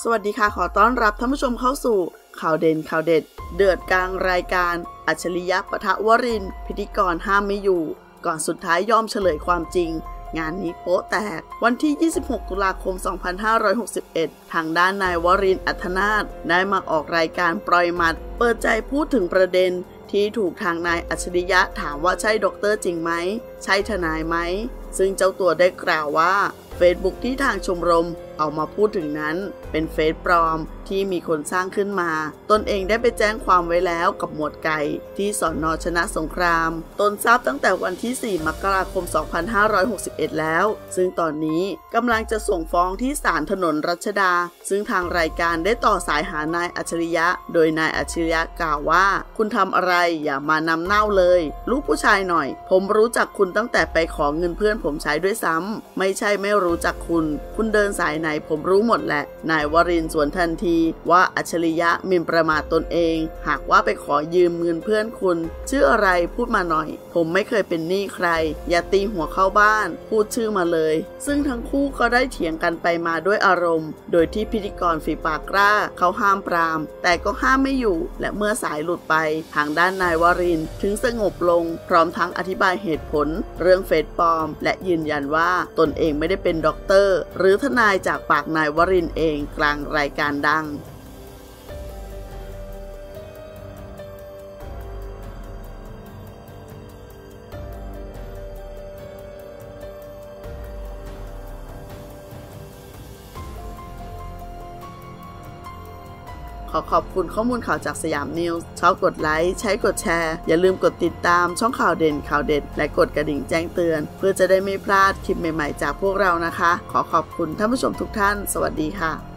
สวัสดีค่ะขอต้อนรับท่านผู้ชมเข้าสู่ข่าวเด่นข่าวเด็ดเดือดกลางรายการอัจฉริยะปะทะวรินทร์พิธีกรห้ามไม่อยู่ก่อนสุดท้ายยอมเฉลยความจริงงานนี้โป๊ะแตกวันที่26ตุลาคม2561ทางด้านนายวรินทร์ อัธนาถได้มาออกรายการปล่อยหมัดเปิดใจพูดถึงประเด็นที่ถูกทางนายอัจฉริยะถามว่าใช่ด็อกเตอร์จริงไหมใช่ทนายไหมซึ่งเจ้าตัวได้กล่าวว่าเฟซบุ๊กที่ทางชมรมเอามาพูดถึงนั้นเป็นเฟซปลอมที่มีคนสร้างขึ้นมาตนเองได้ไปแจ้งความไว้แล้วกับหมวดไก่ที่สน.ชนะสงครามตนทราบตั้งแต่วันที่4 มกราคม 2561แล้วซึ่งตอนนี้กำลังจะส่งฟ้องที่ศาลถนนรัชดาซึ่งทางรายการได้ต่อสายหานายอัจฉริยะโดยนายอัจฉริยะกล่าวว่าคุณทำอะไรอย่ามานำเน่าเลยลูกผู้ชายหน่อยผมรู้จักคุณตั้งแต่ไปขอเงินเพื่อนผมใช้ด้วยซ้ำไม่ใช่ไม่รู้จักคุณเดินสายไหนผมรู้หมดแหละนายวรินทร์สวนทันทีว่าอัจฉริยะหมิ่นประมาทตนเองหากว่าไปขอยืมเงินเพื่อนคุณชื่ออะไรพูดมาหน่อยผมไม่เคยเป็นหนี้ใครอย่าตีหัวเข้าบ้านพูดชื่อมาเลยซึ่งทั้งคู่ก็ได้เถียงกันไปมาด้วยอารมณ์โดยที่พิธีกรฝีปากกล้าเขาห้ามปรามแต่ก็ห้ามไม่อยู่และเมื่อสายหลุดไปทางด้านนายวรินทร์ถึงสงบลงพร้อมทั้งอธิบายเหตุผลเรื่องเฟซปลอมและยืนยันว่าตนเองไม่ได้เป็นด็อกเตอร์หรือทนายจากปากนายวรินทร์เองกลางรายการดังขอบคุณข้อมูลข่าวจากสยามนิวส์ชอบกดไลค์ใช้กดแชร์อย่าลืมกดติดตามช่องข่าวเด่นข่าวเด็ดและกดกระดิ่งแจ้งเตือนเพื่อจะได้ไม่พลาดคลิปใหม่ๆจากพวกเรานะคะขอบคุณท่านผู้ชมทุกท่านสวัสดีค่ะ